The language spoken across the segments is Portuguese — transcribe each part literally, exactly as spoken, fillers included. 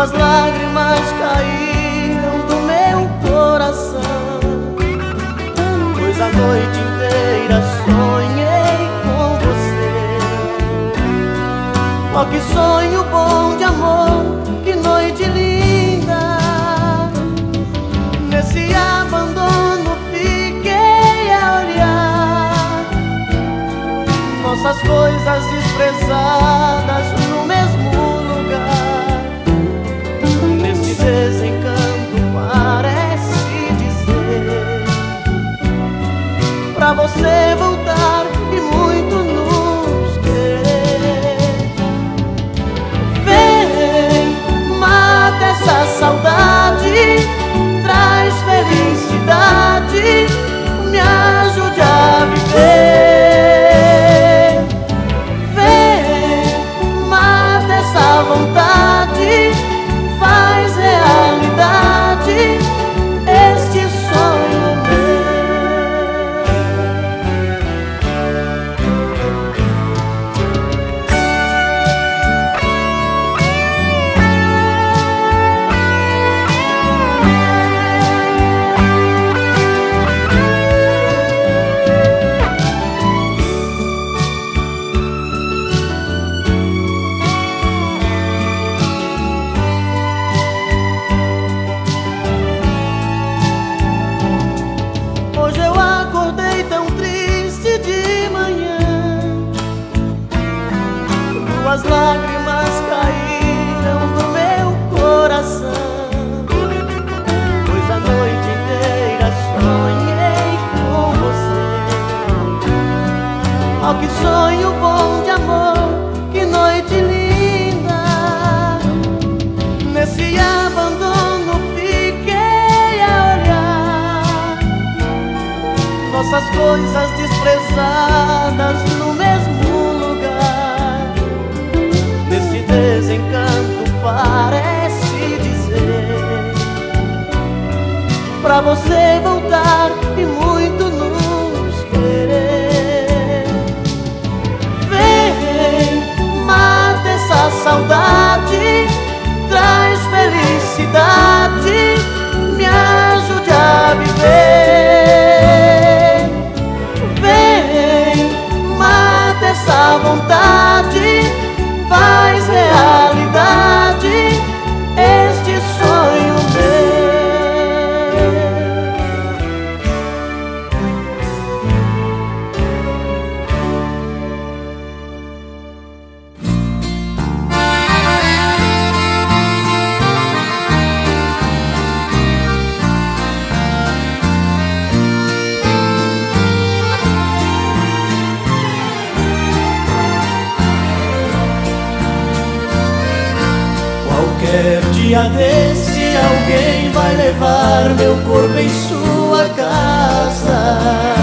Duas lágrimas caíram do meu coração, pois a noite inteira sonhei com você. Oh, que sonho bom de amor, que noite linda. Nesse abandono fiquei a olhar nossas coisas desprezadas no mesmo lugar. Nesse desencanto parece dizer pra você voltar e muito nos querer. Vem, mata essa saudade, traz felicidade, me ajude a viver. Vem, mata essa vontade, faz realidade este sonho meu. Hoje eu acordei tão triste de manhã, duas lágrimas caíram do meu coração, pois a noite inteira sonhei com você. Oh, que sonho bom de amor, que noite linda. Nesse abandono fiquei a olhar nossas coisas desprezadas no mesmo lugar. Nesse desencanto parece dizer pra você voltar e muito nos querer. Vem, mata essa saudade, traz felicidade, me ajude a viver. Vem, mata essa vontade, faz realidade este sonho meu. Qualquer dia desse alguém vai levar meu corpo em sua casa,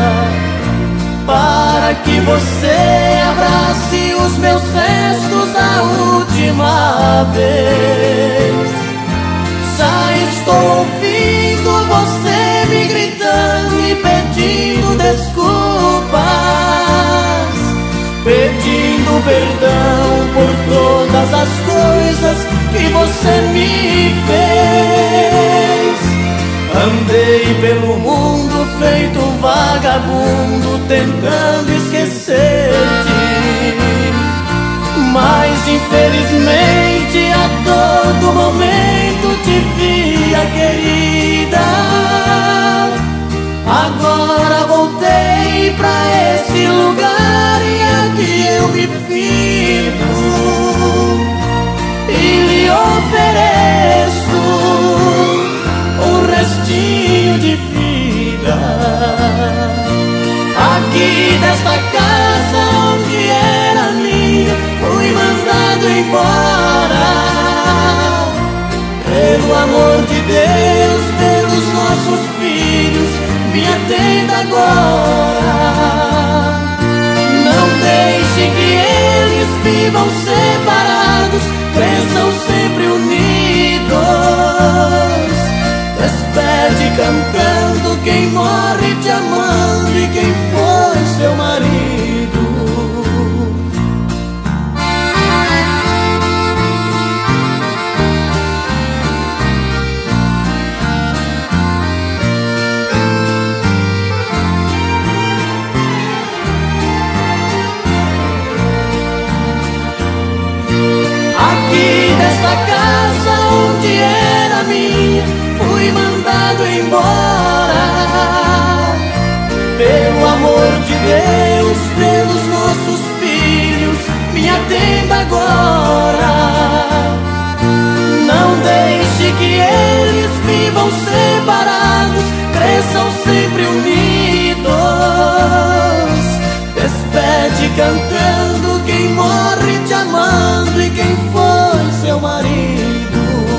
para que você abrace os meus restos a última vez. Já estou ouvindo você me gritando e pedindo desculpas, pedindo perdão por todas as coisas que você me fez. Andei pelo mundo feito um vagabundo tentando esquecer-te, mas infelizmente a todo momento te via, querida. Agora voltei pra esse lugar e aqui eu me fico e lhe ofereço um restinho de vida. Aqui nesta casa onde era minha, fui mandado embora. Pelo amor de Deus, pelos nossos filhos, me atenda agora. Não deixe que eles vivam separados, cresçam sempre unidos. Despede cantando quem morre te amando e quem foi seu marido. vivam separados, cresçam sempre unidos. Despede cantando quem morre te amando e quem foi seu marido.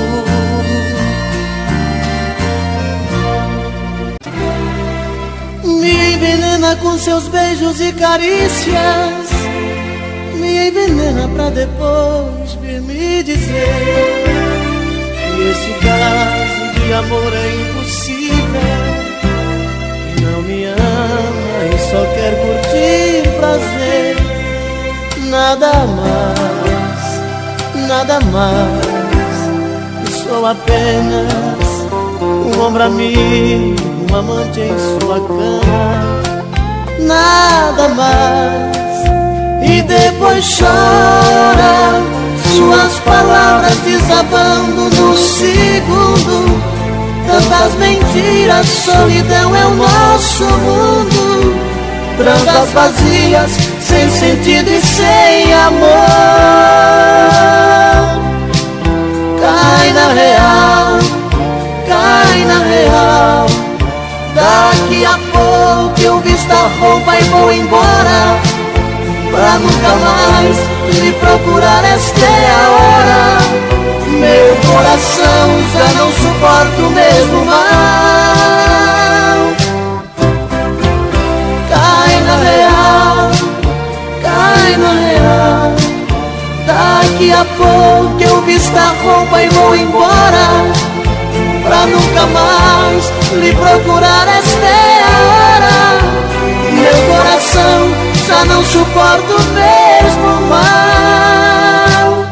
Me envenena com seus beijos e carícias, me envenena pra depois vir me dizer que esse caso de amor é impossível, que não me ama e só quer curtir prazer. Nada mais, nada mais, eu sou apenas um ombro amigo, um amante em sua cama. Nada mais. E depois chora, suas palavras desabando no segundo. Tantas mentiras, solidão é o nosso mundo. Transas vazias, sem sentido e sem amor. Cai na real, cai na real. Daqui a pouco eu visto a roupa e vou embora, pra nunca mais lhe procurar, esta é a hora. Meu coração já não suporta o mesmo mal. Cai na real, cai na real. Daqui a pouco eu visto a roupa e vou embora, pra nunca mais lhe procurar, esta é a hora. Meu coração já não suporta o mesmo mal.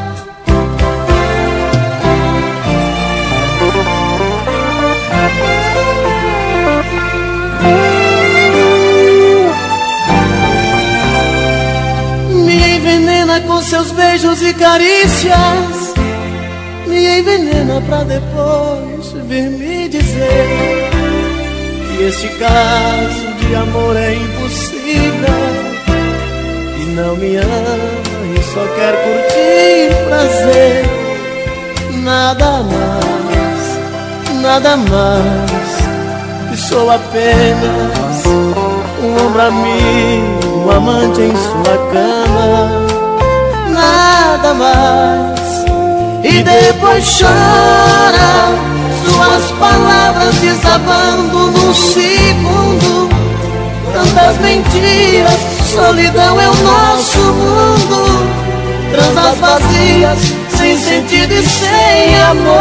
Me envenena com seus beijos e carícias, me envenena pra depois vir me dizer que esse caso de amor é impossível, que não me ama e só quer curtir prazer. Nada mais, nada mais, que sou apenas um ombro amigo, um amante em sua cama. Nada mais. E depois chora, suas palavras desabando no segundo. Tantas mentiras, solidão é o nosso mundo. Transas vazias, sem sentido e sem amor.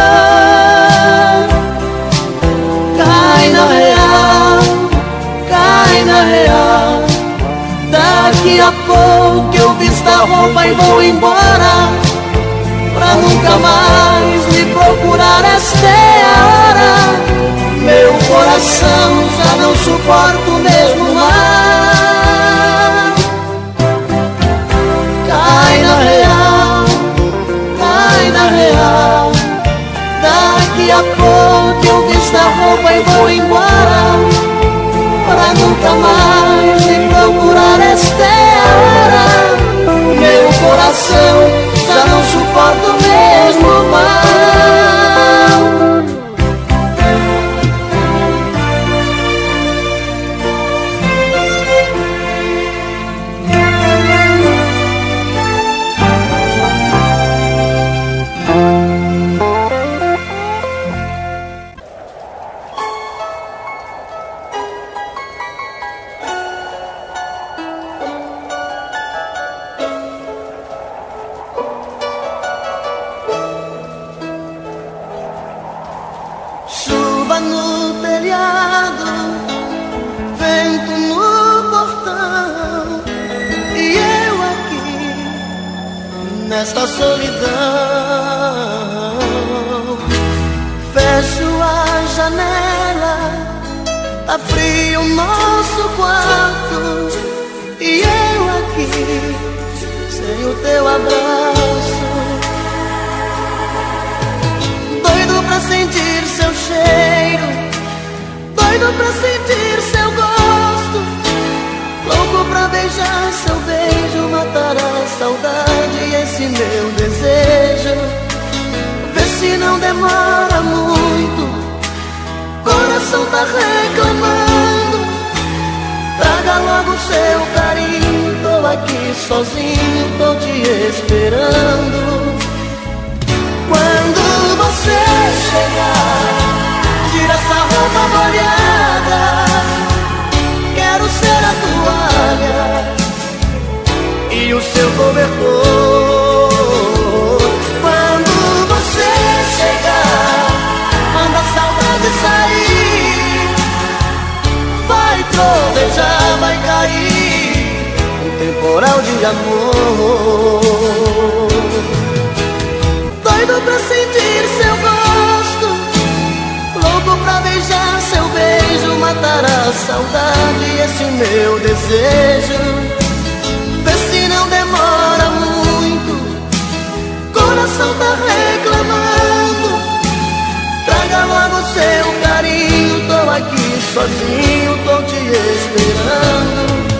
Cai na real, cai na real. Daqui a pouco eu visto a roupa e vou embora, pra nunca mais me procurar, esta é a hora. Meu coração já não suporta o mesmo mal. Cai na real, cai na real. Daqui a pouco eu visto a roupa e vou embora, pra nunca mais me procurar, esta é a hora. Meu coração já não suporta o mesmo mal. Chuva no telhado, vento no portão, e eu aqui nesta solidão. Fecho a janela, tá frio o nosso quarto, e eu aqui sem o teu abraço. Doido pra sentir seu cheiro, doido pra sentir seu gosto, louco pra beijar seu beijo, matar a saudade e esse meu desejo. Vê se não demora muito coração tá reclamando. Traga logo seu carinho, tô aqui sozinho, tô te esperando. Quando você chegar, tira essa roupa molhada, quero ser a toalha e o seu cobertor. Quando você chegar, manda a saudade sair, vai trovejar, vai cair um temporal de amor. Doido pra sentir seu gosto, louco pra beijar seu beijo, matar a saudade, esse meu desejo. Vê se não demora muito, coração tá reclamando. Traga logo seu carinho, tô aqui sozinho, tô te esperando.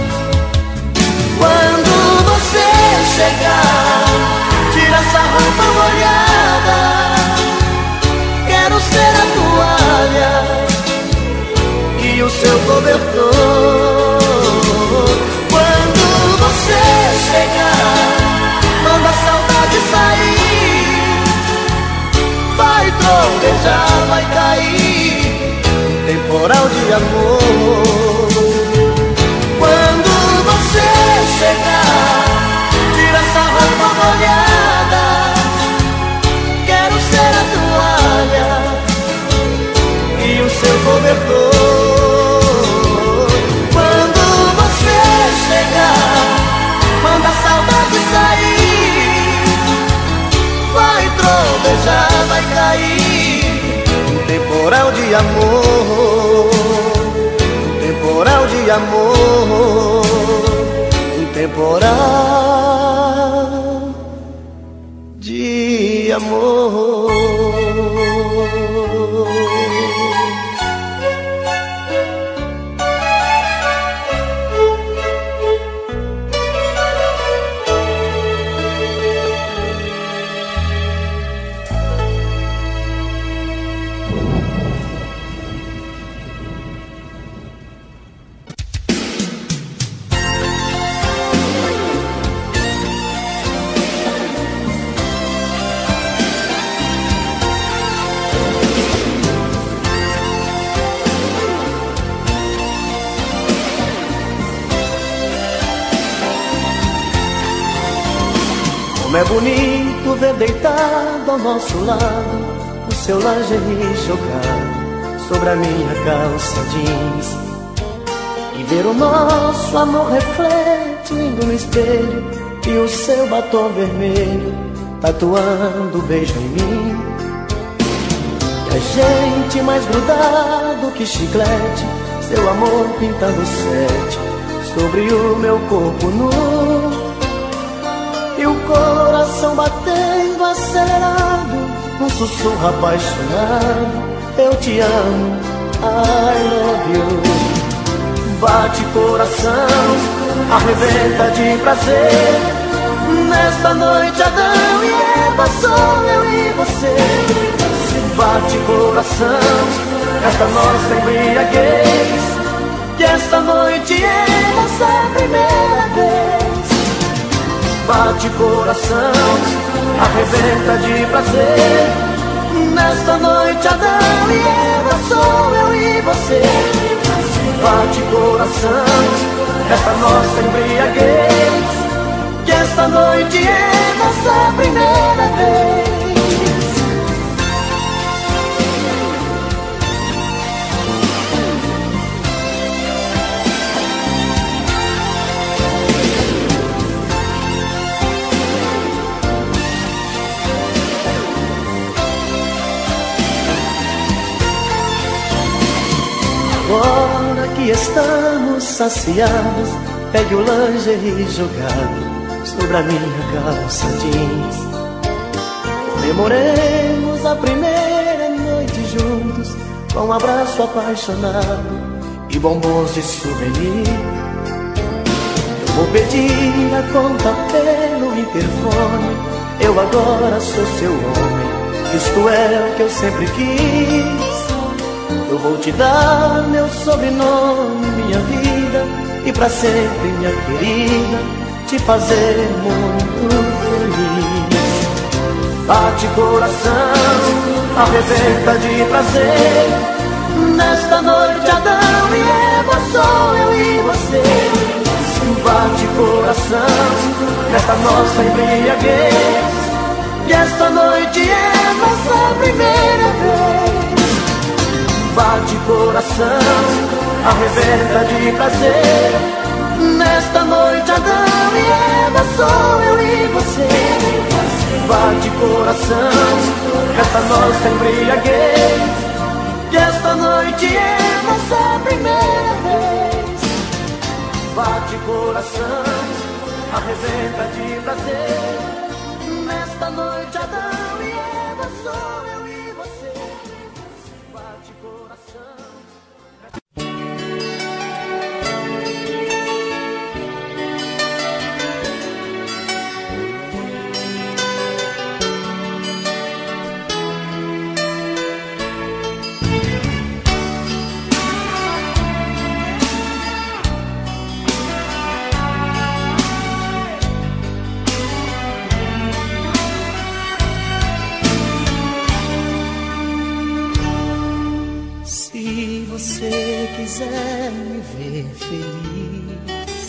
Quando você chegar, tira essa roupa molhada, quero ser a toalha e o seu cobertor. Quando você chegar, manda a saudade sair, vai trovejar, vai cair um temporal de amor. Quando você chegar, tira essa roupa molhada, quero ser a toalha e o seu cobertor. Quando você chegar, manda a saudade sair, vai trovejar, vai cair um temporal de amor, um temporal de amor, um temporal de amor. Como é bonito ver deitado ao nosso lado o seu lingerie jogado sobre a minha calça jeans, e ver o nosso amor refletindo no espelho e o seu batom vermelho tatuando beijo em mim. E a gente mais grudado que chiclete, seu amor pintando sete sobre o meu corpo nu. E o coração batendo acelerado, num sussurro apaixonado, eu te amo, I love you. Bate coração, arrebenta de prazer, nesta noite Adão e Eva, sou eu e você. Bate coração, esta nossa embriaguez, que esta noite é nossa primeira vez. Bate coração, arrebenta de prazer, nesta noite Adão e Eva, sou eu e você. Bate coração, esta nossa embriaguez, que esta noite é nossa primeira vez. Agora que estamos saciados, pegue o lingerie jogado sobre a minha calça jeans. Comemoremos a primeira noite juntos, com um abraço apaixonado e bombons de souvenir. Eu vou pedir a conta pelo interfone, eu agora sou seu homem, isto é o que eu sempre quis. eu vou te dar meu sobrenome, minha vida, e pra sempre, minha querida, te fazer muito feliz. Bate coração, arrebenta de prazer, nesta noite Adão e Eva, sou eu e você. Bate coração, nesta nossa embriaguez, e esta noite é nossa primeira vez. Bate coração, arrebenta de prazer, nesta noite Adão e Eva, sou eu e você. Bate coração, nesta nossa embriaguez, e esta noite é nossa primeira vez. Bate coração, arrebenta de prazer, nesta noite Adão e Eva, sou eu e você. Bate coração. Se você quiser me ver feliz,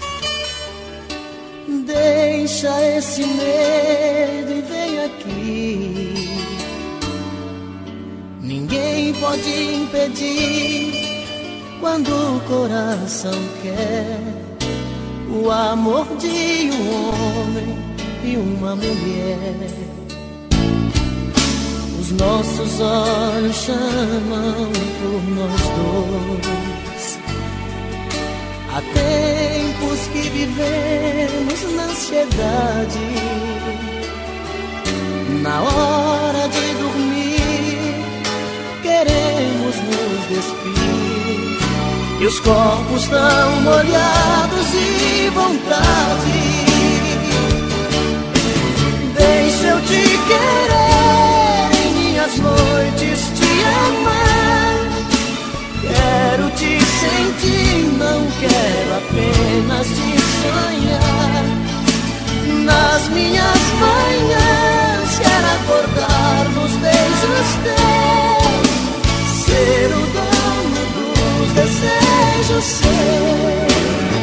deixa esse medo e vem aqui. Ninguém pode impedir quando o coração quer o amor de um homem e uma mulher. Os nossos olhos chamam por nós dois. Há tempos que vivemos na ansiedade. Na hora de dormir, queremos nos despir, e os corpos tão molhados de vontade. Deixa eu te querer, em minhas noites te amar. Quero te sentir, não quero apenas te sonhar. Nas minhas manhãs quero acordar nos beijos teus, ser o dono dos desejos seus.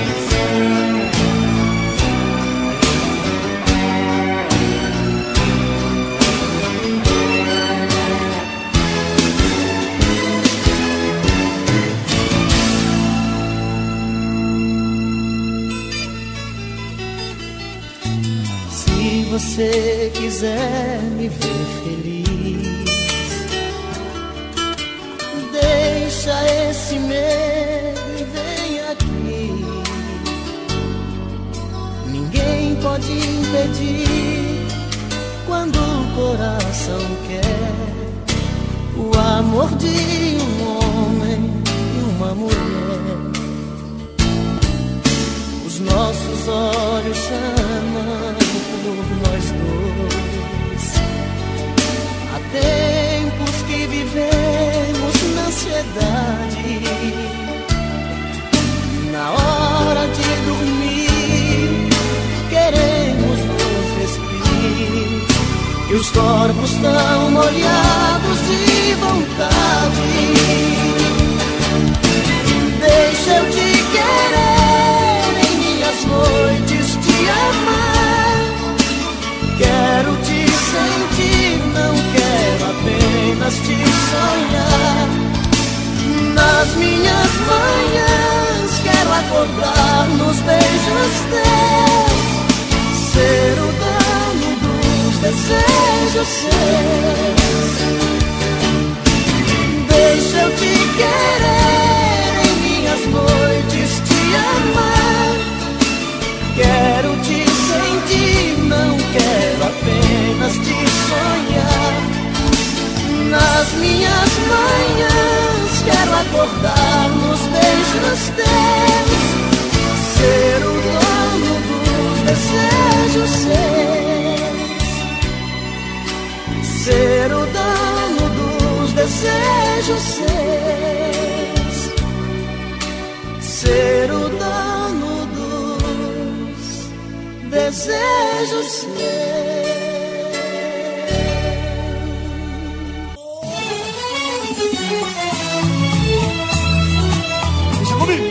Se você quiser me ver feliz, deixa esse medo e vem aqui. Ninguém pode impedir quando o coração quer o amor de um homem e uma mulher. Os nossos olhos chamam por nós dois. Há tempos que vivemos na ansiedade. Na hora de dormir, queremos nos despir, e os corpos tão molhados de vontade. Deixa eu te querer, em minhas noites te amar. Quero te sentir, não quero apenas te sonhar. Nas minhas manhãs quero acordar nos beijos teus, ser o dono dos desejos seus. Deixa eu te querer, em minhas noites te amar. Quero te sentir, não quero apenas te sonhar. Nas minhas manhãs quero acordar nos beijos teus, ser o dono dos desejos seus, ser o dono dos desejos seus. desejo seu. Deixa comigo.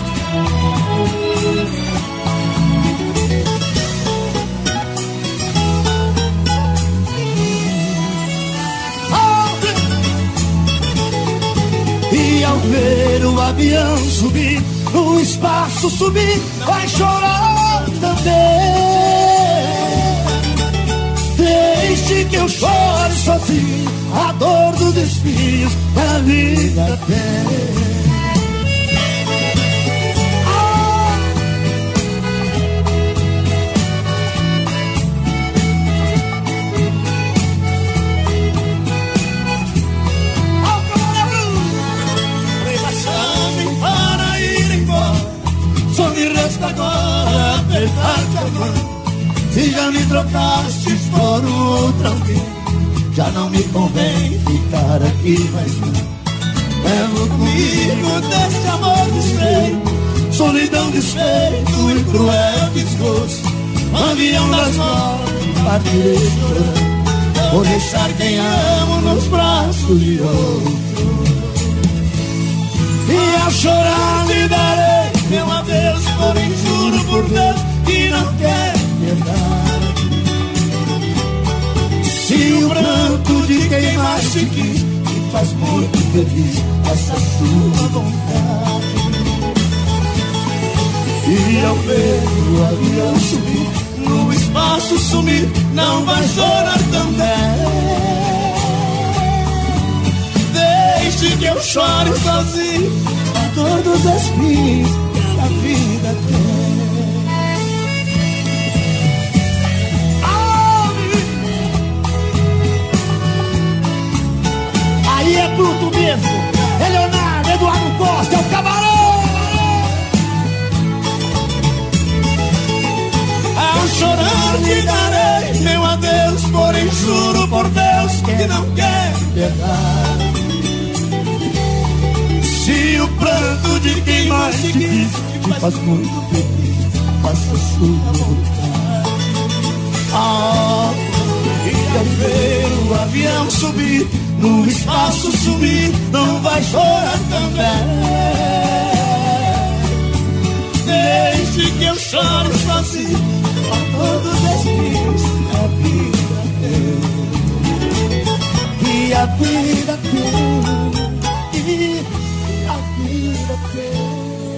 E ao ver o avião subir, no espaço subir, vai chorar também. Deixe que eu chore sozinho a dor dos espinhos que a vida tem. Agora apertar-te a mão. Se já me trocastes por outro alguém, já não me convém ficar aqui mais não. Levo comigo deste amor desfeito, solidão, desfeito e cruel desgosto. Avião das mortes, partirei chorando, vou deixar quem amo nos braços de outro. E ao chorar lhe darei meu adeus, porém juro por Deus que não quero piedade. Se o pranto de quem mais te quis te faz muito feliz, essa sua vontade. E ao ver o avião subir, no espaço sumir, não vai chorar também. Deixe que eu chore sozinho a dor dos espinhos que a vida tem. Aí é bruto mesmo, é Leonardo, Eduardo Costa, é o camarão. Ao chorar lhe darei meu adeus, porém juro por Deus que não quero piedade. Se o pranto de quem mais te quis te faz muito feliz, faça sua vontade. Ah, e ao ver o avião subir, no espaço sumir, não vai chorar também. Deixe que eu chore sozinho a todos os espinhos que a vida tem. E a vida tem. E a vida tem.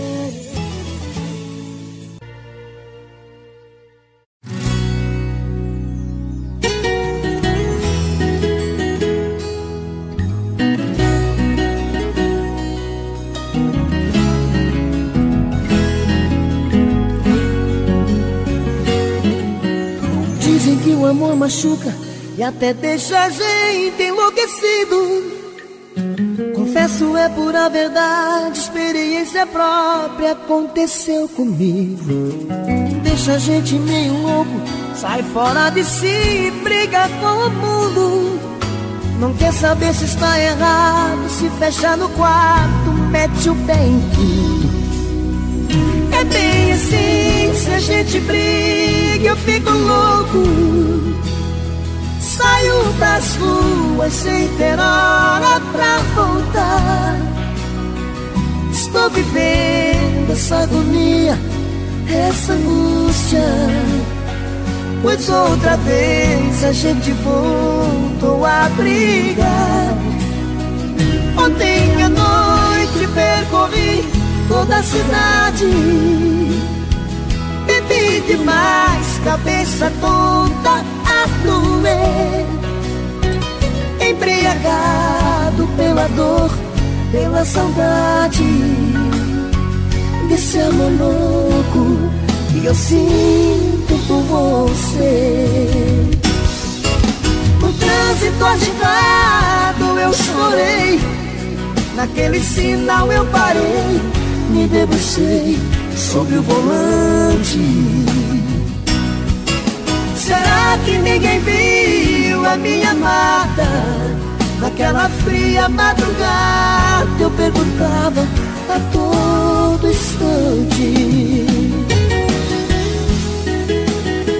Dizem que o amor machuca e até deixa a gente enlouquecido. Confesso, é pura verdade, experiência própria aconteceu comigo. Deixa a gente meio louco, sai fora de si, briga com o mundo. Não quer saber se está errado, se fecha no quarto, mete o pé em tudo. É bem assim, se a gente briga eu fico louco. Saio das ruas sem ter hora pra voltar. Estou vivendo essa agonia, essa angústia, pois outra vez a gente voltou a brigar. Ontem à noite percorri toda a cidade, bebi demais, cabeça toda a doer. Embriagado pela dor, pela saudade desse amor louco que eu sinto por você. No trânsito agitado eu chorei, naquele sinal eu parei, me debrucei sobre o volante. Será que ninguém viu a minha amada? Naquela fria madrugada eu perguntava a todo instante.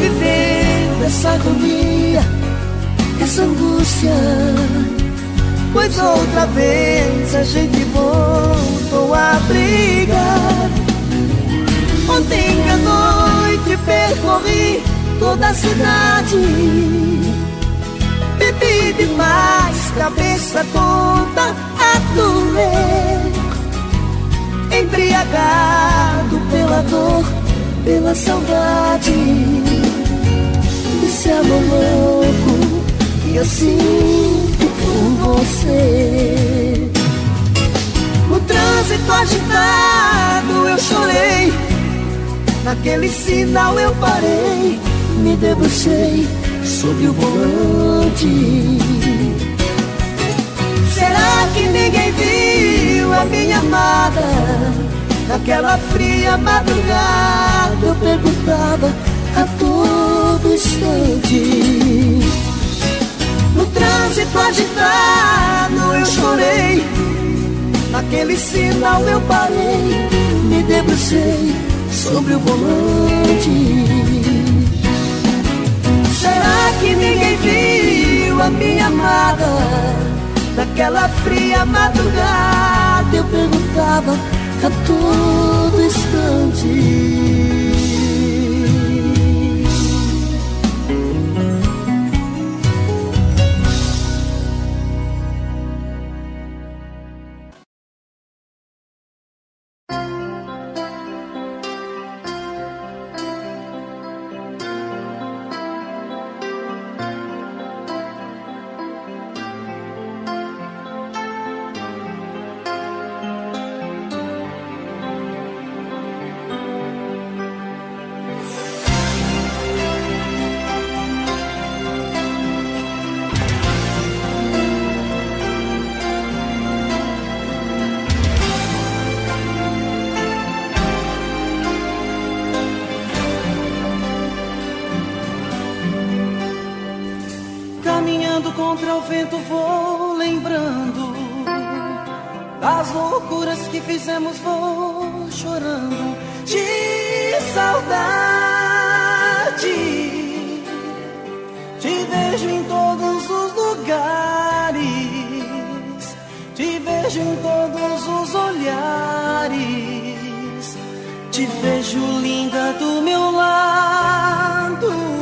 vivendo essa agonia, essa angústia, pois outra vez a gente voltou a brigar. Ontem à noite percorri toda a cidade, bebi demais, cabeça toda a doer, embriagado pela dor, pela saudade desse amor louco que eu sinto por você. No trânsito agitado eu chorei, naquele sinal eu parei, me debrucei sobre o volante. Será que ninguém viu a minha amada? Naquela fria madrugada eu perguntava a todo instante. No trânsito agitado eu chorei, naquele sinal eu parei, me debrucei sobre o volante. Será que ninguém viu a minha amada? Naquela fria madrugada eu perguntava a todo instante. Contra o vento vou lembrando das loucuras que fizemos, vou chorando de saudade. Te vejo em todos os lugares, te vejo em todos os olhares, te vejo linda do meu lado.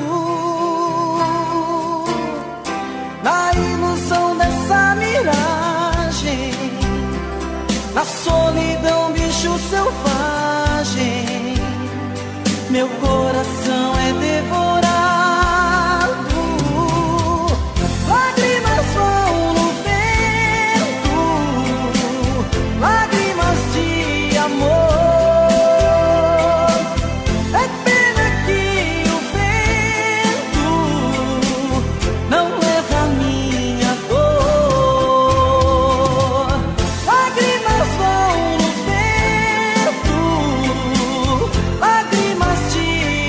Na ilusão dessa miragem, na solidão, bicho selvagem, meu coração é devorado. Lágrimas vão no vento, lágrimas de amor. É pena que o vento não leva a minha dor. Lágrimas vão no vento, lágrimas de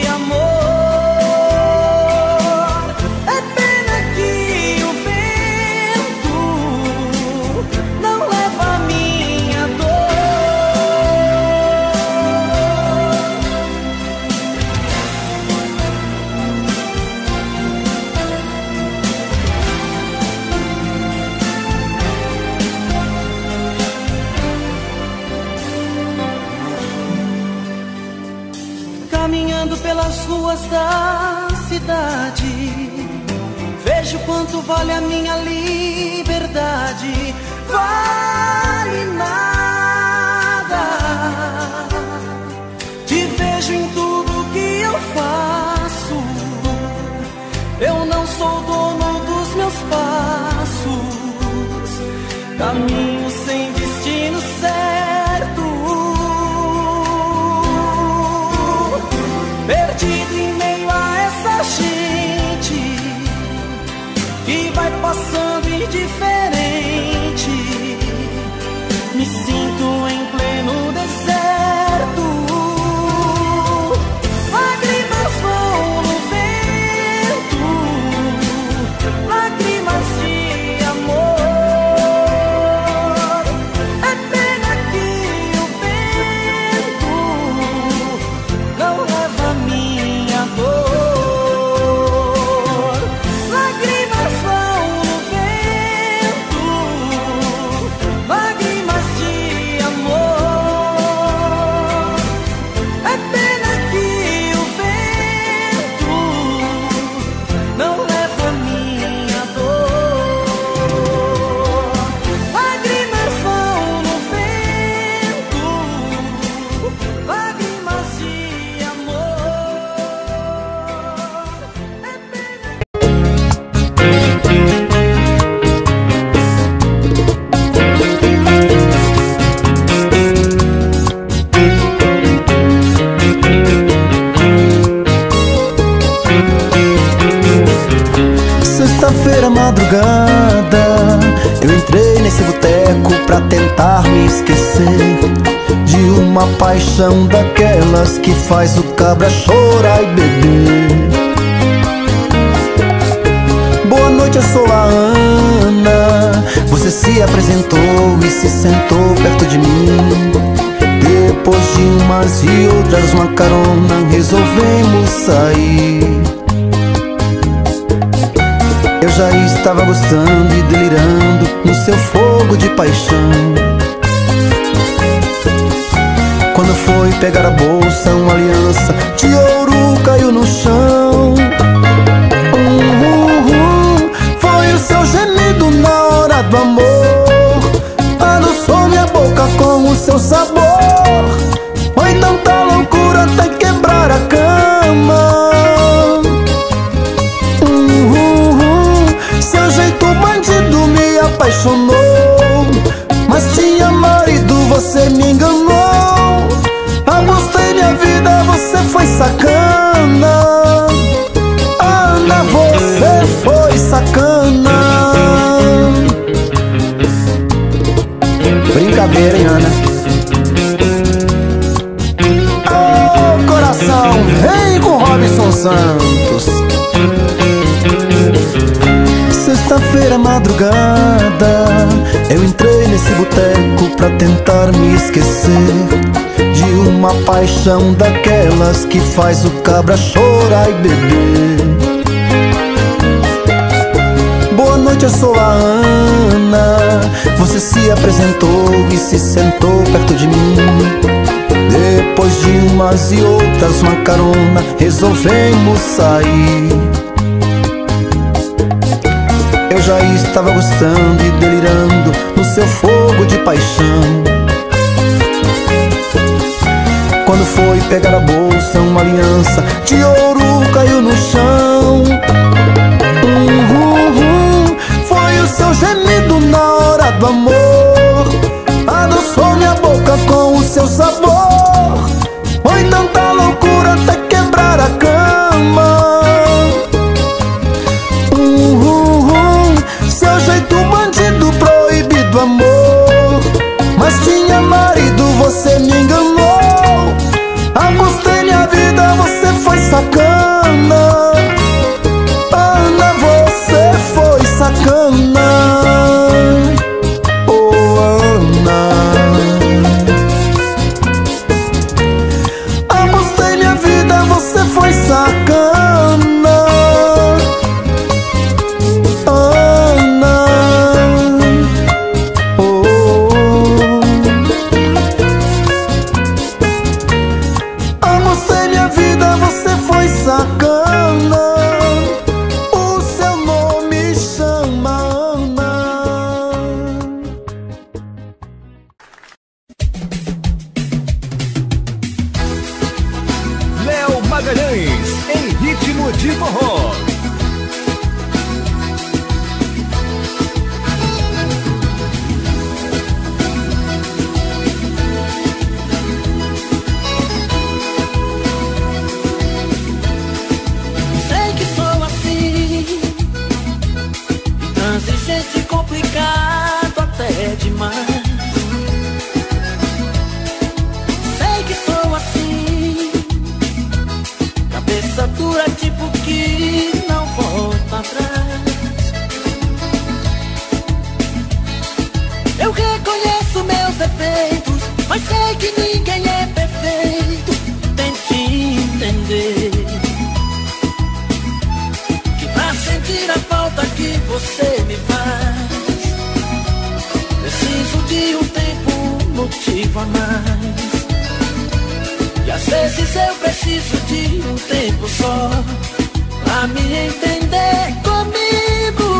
amor. É pena que o vento não leva a minha Caminhando pelas ruas da cidade, vejo quanto vale a minha liberdade. Vale nada. Te vejo em tudo que eu faço. Eu não sou dono dos meus passos, caminho sem destino certo, perdido em meio a essa gente que vai passando indiferente. Me sinto pra tentar me esquecer de uma paixão daquelas que faz o cabra chorar e beber. Boa noite, eu sou a Ana. Você se apresentou e se sentou perto de mim. Depois de umas e outras uma carona, resolvemos sair. Eu já estava gostando e delirando no seu fogo de paixão. Quando foi pegar a bolsa, uma aliança de ouro caiu no chão. uh, uh, uh, Foi o seu gemido na hora do amor. Adoçou minha boca com o seu sabor. Foi tanta loucura até quebrar a cama. uh, uh, uh, Seu jeito bandido me apaixonou. Mas tinha marido, você me enganou. Apostei minha vida, você foi sacana. Ana, você foi sacana. Brincadeira, hein, Ana? Oh, coração, vem com Robson Santos. Sexta-feira, madrugada, eu entrei nesse boteco pra tentar me esquecer de uma paixão daquelas que faz o cabra chorar e beber. Boa noite, eu sou a Ana. Você se apresentou e se sentou perto de mim. Depois de umas e outras uma carona, resolvemos sair. Eu já estava gostando e delirando no seu fogo de paixão. Quando foi pegar a bolsa, uma aliança de ouro caiu no chão. uh, uh, uh, Foi o seu gemido na hora do amor. Adoçou minha boca com o seu sabor. Foi tanta loucura até quebrar a cama. uh, uh, uh, Seu jeito bandido, proibido amor. Mas tinha marido, você me enganou. Apostei minha vida, você foi sacana. Ana, você foi sacana. Oh, Ana. Apostei minha vida, você foi sacana. Ana. Oh. Apostei minha vida, você foi sacana. O seu nome chama Ana. Léo Magalhães, em ritmo de forró. Sei que sou assim, intransigente, complicado até demais. Sei que sou assim, cabeça dura, tipo que não volta atrás. Eu reconheço meus defeitos, mas sei que ninguém é perfeito. Tente entender que pra sentir a falta que você me faz, preciso de um tempo, um motivo a mais. E às vezes eu preciso de um tempo só pra me entender comigo.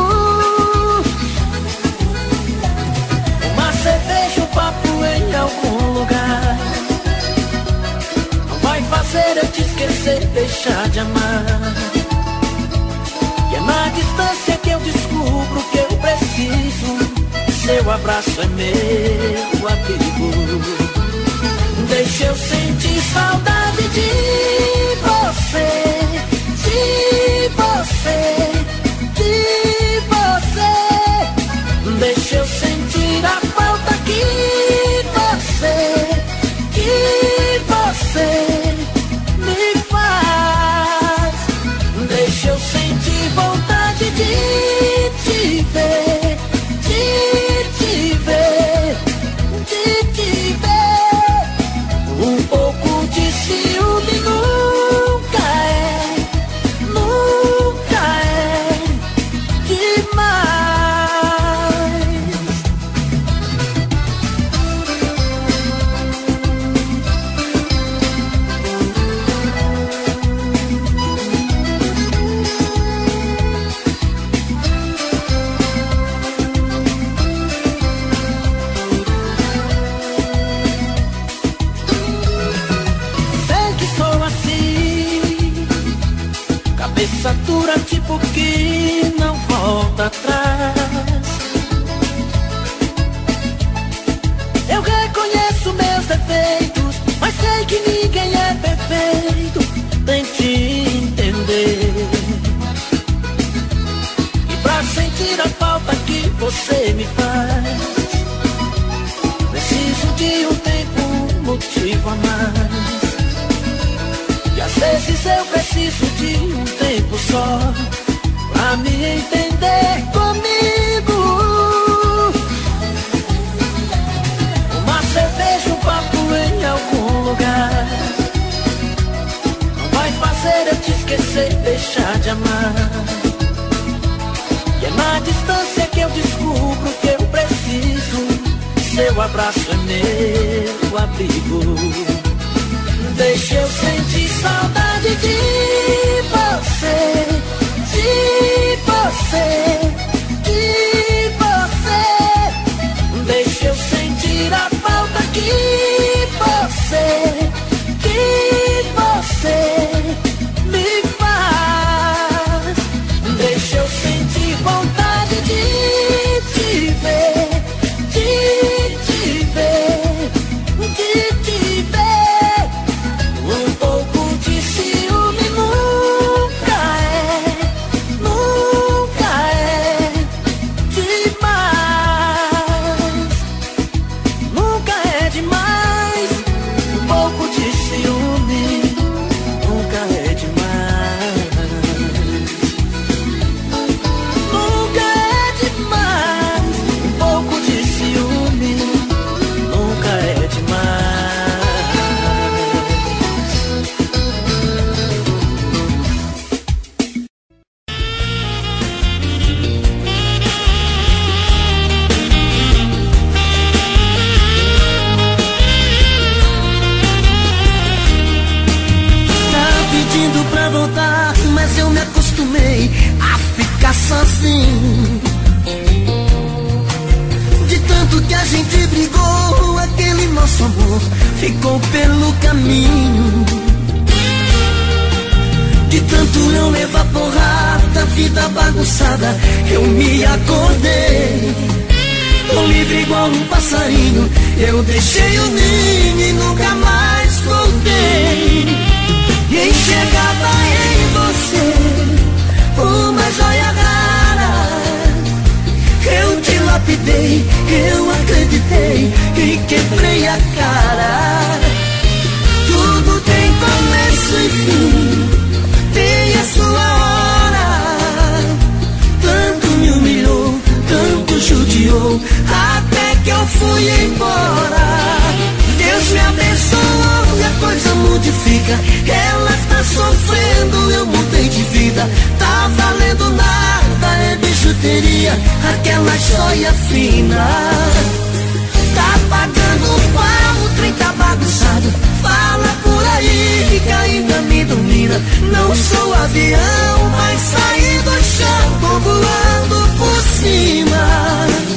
Uma cerveja, um papo em algum lugar não vai fazer eu te esquecer, deixar de amar. E é na distância que eu descubro que eu preciso. Seu abraço é meu abrigo. Deixa eu sentir saudade de você, de você, de você. Deixa eu sentir a falta que satura tipo que não volta atrás. Eu reconheço meus defeitos, mas sei que ninguém é perfeito. Tente entender. E pra sentir a falta que você me faz, preciso de um tempo, um motivo a mais. E às vezes eu preciso de um tempo só pra me entender comigo. Uma cerveja, um papo em algum lugar não vai fazer eu te esquecer, deixar de amar. E é na distância que eu descubro que eu preciso. Seu abraço é meu abrigo. Deixa eu sentir saudade de você, de você, de você. Deixa eu sentir a falta que você, que você me faz. Deixa eu sentir vontade de te ver, de te ver, de te ver. Um pouco de ciúme nunca é, nunca é demais. Nunca é demais. Um pouco de ciúme nunca é demais. Nunca é demais. Um pouco de ciúme nunca é demais. Tá pedindo pra voltar, mas eu me acostumei a ficar sozinho. De tanto que a gente brigou, aquele nosso amor ficou pelo caminho. De tanto eu levar porrada, vida bagunçada, eu me acordei. Tô livre igual um passarinho, eu deixei o ninho e nunca mais voltei. E enxergava em você uma joia rara. Eu te lapidei, eu acreditei e quebrei a cara. Tudo tem começo e fim, tem a sua hora. Tanto me humilhou, tanto judiou, até que eu fui embora. Deus me abençoou e a coisa modifica. Ela tá sofrendo, eu mudei de vida. Tá valendo nada, é bijuteria, aquela joia fina. Tá pagando pau, o trem tá bagunçado. Fala por aí que ainda me domina. Não sou avião, mas saí do chão, tô voando por cima.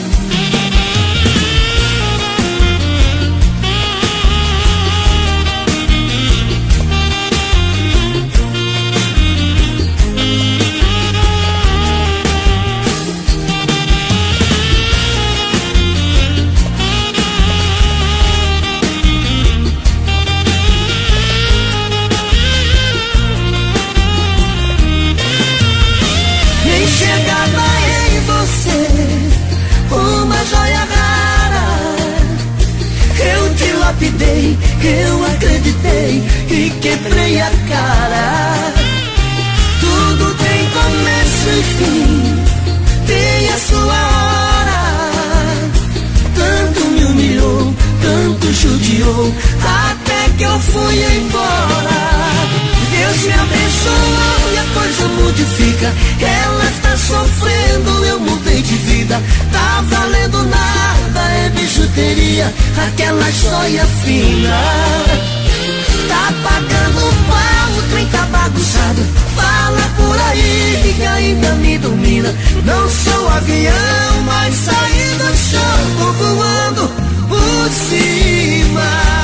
Enxergava em você uma joia rara. Eu te lapidei, eu acreditei e quebrei a cara. Tudo tem começo e fim, tem a sua hora. Tanto me humilhou, tanto judiou, até que eu fui embora. Deus me abençoou e a coisa modifica. Ela tá sofrendo, eu mudei de vida. Tá valendo nada, é bijuteria, aquela joia fina. Tá pagando pau, o trem tá bagunçado. Fala por aí que ainda me domina. Não sou avião, mas saí do chão, tô voando por cima.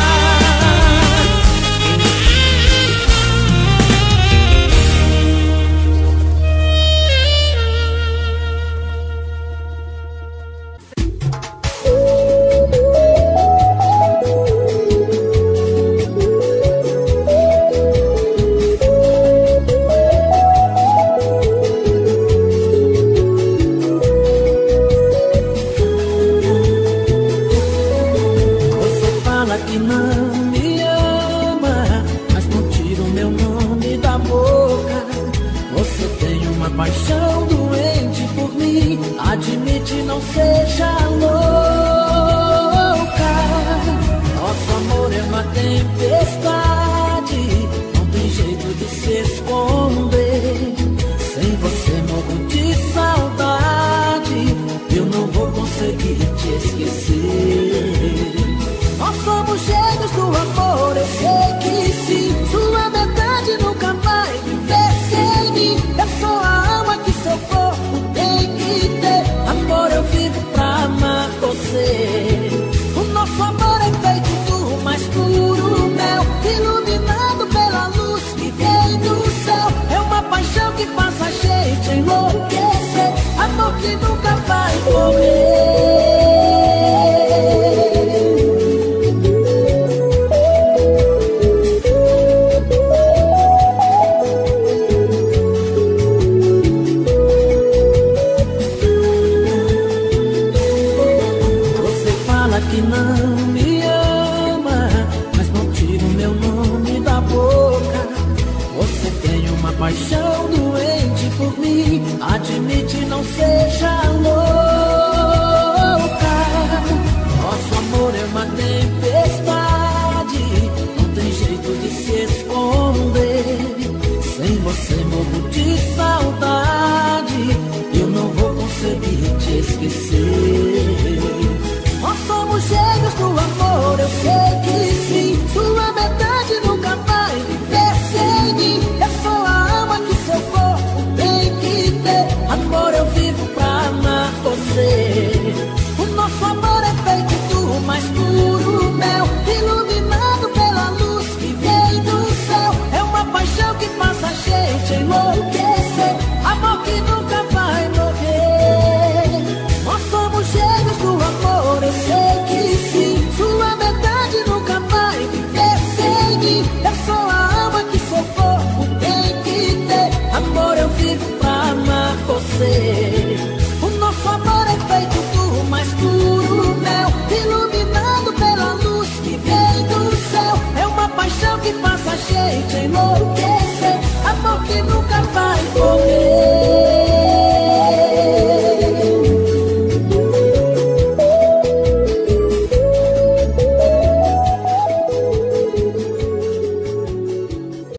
paixão doente por mim. Admite, não seja louca. Nosso amor é uma tempestade, não tem jeito de se esconder. Sem você morro de saudade, eu não vou conseguir te esquecer. Nós somos gêmeos do amor, eu sei que sim. Sua metade nunca vai viver sem mim. Eu sou a alma que seu corpo tem que ter. Amor, eu vivo pra amar você. O nosso amor é feito do mais puro mel, iluminado pela luz que vem do céu. É uma paixão que faz a gente enlouquecer. Amor que nunca vai morrer. Que não me ama, mas não tira o meu nome da boca. Você tem uma paixão doente por mim. Admite, não seja louca. Nosso amor é uma tempestade, não tem jeito de se esconder. Sem você morro de saudade, eu não vou conseguir te esquecer. Nós somos gêmeos do amor, eu sei que sim. Sua metade nunca vai viver sem mim. Eu sou a alma que seu corpo tem que ter. Amor, eu vivo pra amar você. O nosso amor é feito do mais puro mel, iluminado pela luz que vem do céu. É uma paixão que faz a gente enlouquecer. Amor que nunca vai morrer. Nós somos gêmeos do amor, eu sei que sim. Sua metade nunca vai viver sem mim. Eu sou a alma que seu corpo tem que ter. Amor, eu vivo pra amar você. O nosso amor é feito do mais puro mel, iluminado pela luz que vem do céu. É uma paixão que faz a gente enlouquecer. Amor que nunca vai morrer.